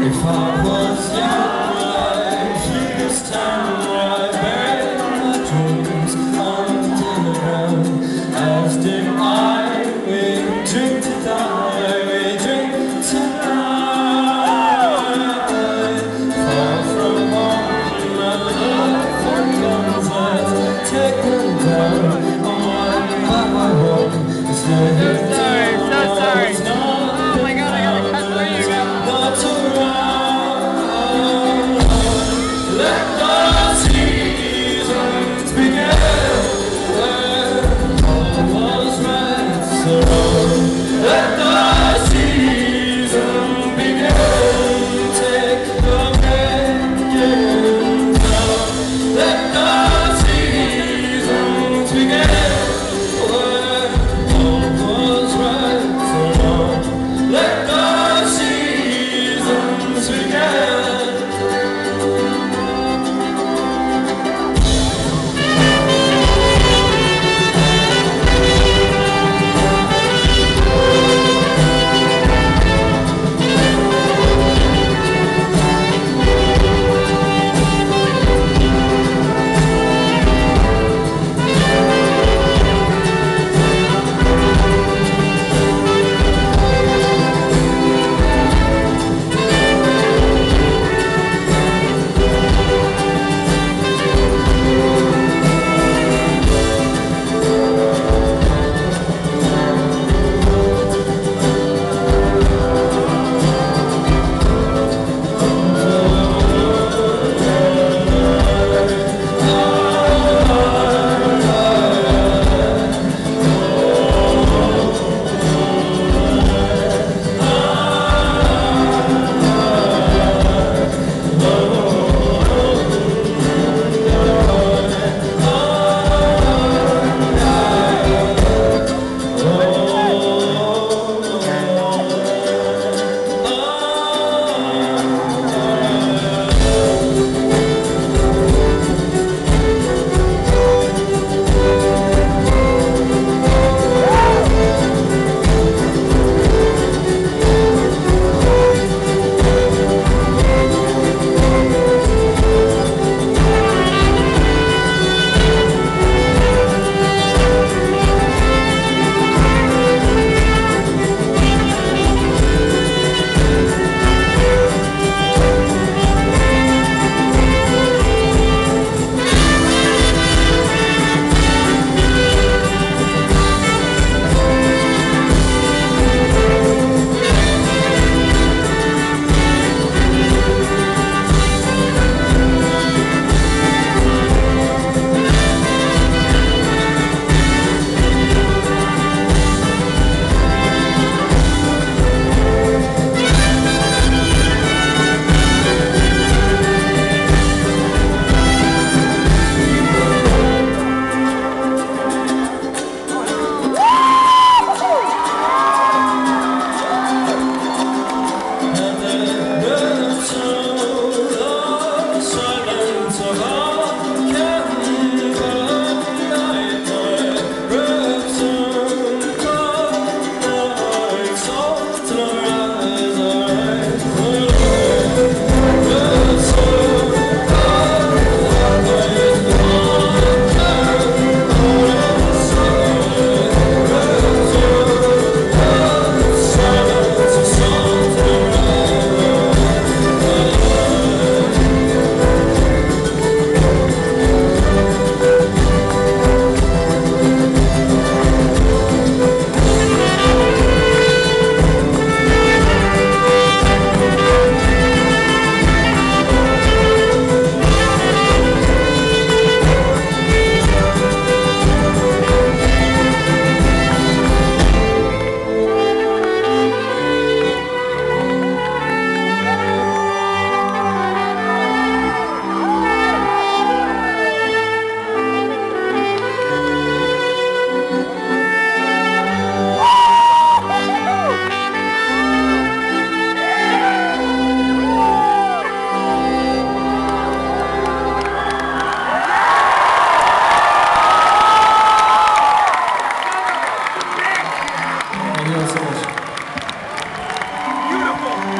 If I was young, I'd use time, I'd bury my dreams under the ground. As did I, we drink to die, we drink to die. Far from home, my love for guns, let's take them down. On my home, it's the Sorry. Oh my god, I gotta cut through you guys. not around. Let the seasons begin. When all was right, so let the seasons begin. Take the beginning now. Let the seasons begin. When all was right, so let the seasons begin.